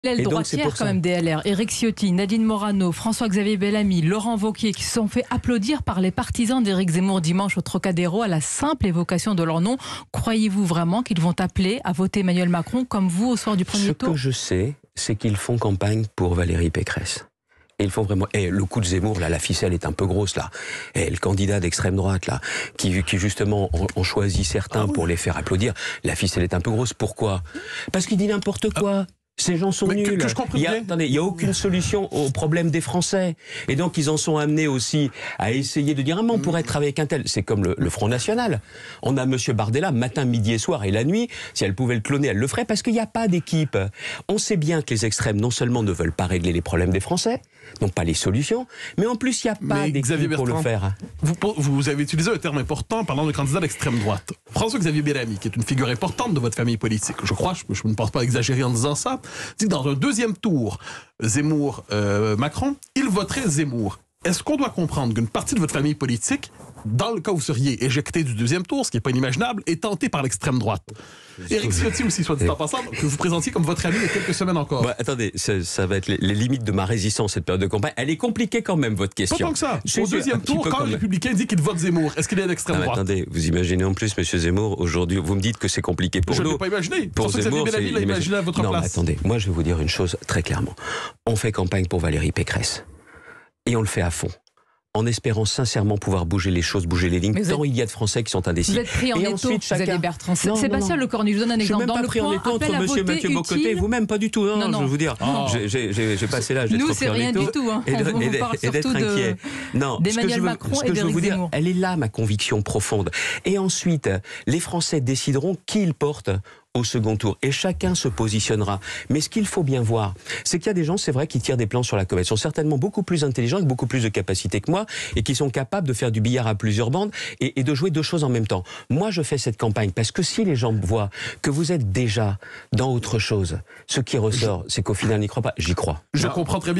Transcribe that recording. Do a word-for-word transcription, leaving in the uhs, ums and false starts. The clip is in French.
L'aile droitière quand même des L R, Éric Ciotti, Nadine Morano, François-Xavier Bellamy, Laurent Wauquiez qui se sont fait applaudir par les partisans d'Éric Zemmour dimanche au Trocadéro à la simple évocation de leur nom. Croyez-vous vraiment qu'ils vont appeler à voter Emmanuel Macron comme vous au soir du premier Ce tour? Ce que je sais, c'est qu'ils font campagne pour Valérie Pécresse. Et ils font vraiment. Et le coup de Zemmour, là, la ficelle est un peu grosse, là. Et le candidat d'extrême droite, là, qui, qui justement en, en choisit certains ah oui. pour les faire applaudir, la ficelle est un peu grosse. Pourquoi? Parce qu'il dit n'importe quoi. Ah. Ces gens sont mais nuls. Que, que je il y a, attendez, il n'y a aucune solution au problème des Français. Et donc, ils en sont amenés aussi à essayer de dire ah, mais on pourrait travailler avec un tel. C'est comme le, le Front National. On a M. Bardella, matin, midi et soir et la nuit. Si elle pouvait le cloner, elle le ferait parce qu'il n'y a pas d'équipe. On sait bien que les extrêmes, non seulement ne veulent pas régler les problèmes des Français, n'ont pas les solutions, mais en plus, il n'y a pas d'équipe pour le faire. Vous, vous avez utilisé un terme important parlant de candidat d'extrême droite. François-Xavier Bellamy, qui est une figure importante de votre famille politique, je crois, je, je ne pense pas exagérer en disant ça, dit que dans un deuxième tour, Zemmour-Macron, euh, il voterait Zemmour. Est-ce qu'on doit comprendre qu'une partie de votre famille politique, dans le cas où vous seriez éjecté du deuxième tour, ce qui n'est pas inimaginable, est tentée par l'extrême droite? Éric Ciotti aussi, soit dit en passant, que vous présentiez comme votre ami il y a quelques semaines encore. Bah, attendez, ça, ça va être les, les limites de ma résistance cette période de campagne. Elle est compliquée quand même, votre question. Pas tant que ça. Au deuxième tour, quand un républicain dit qu'il vote Zemmour, est-ce qu'il est d'extrême droite? Attendez, vous imaginez en plus, M. Zemmour, aujourd'hui, vous me dites que c'est compliqué pour je nous. Je ne l'ai pas imaginé. Pour Zemmour, c'est l'a imaginé à votre non, place. Attendez, moi je vais vous dire une chose très clairement. On fait campagne pour Valérie Pécresse. Et on le fait à fond. En espérant sincèrement pouvoir bouger les choses, bouger les lignes, tant êtes... il y a de Français qui sont indécis. Vous êtes pris en et étau, ensuite, chacun... Xavier Bertrand. Sébastien Lecornu, je vous donne un exemple. Je ne suis même pas pris en étau entre monsieur Mathieu Bocoté et vous-même, pas du tout. Non, non, non. Je veux vous dire, oh. j'ai passé l'âge d'être pris en étau. Nous, c'est rien du tout. Hein. Et d'être inquiet. Non, d'Emmanuel Macron ce que et je veux vous dire, Zemmour. elle est là, ma conviction profonde. Et ensuite, les Français décideront qui ils portent au second tour. Et chacun se positionnera. Mais ce qu'il faut bien voir, c'est qu'il y a des gens, c'est vrai, qui tirent des plans sur la comète. Ils sont certainement beaucoup plus intelligents, avec beaucoup plus de capacités que moi, et qui sont capables de faire du billard à plusieurs bandes et, et de jouer deux choses en même temps. Moi, je fais cette campagne parce que si les gens voient que vous êtes déjà dans autre chose, ce qui ressort, c'est qu'au final, n'y croient pas. J'y crois. Je comprends très bien.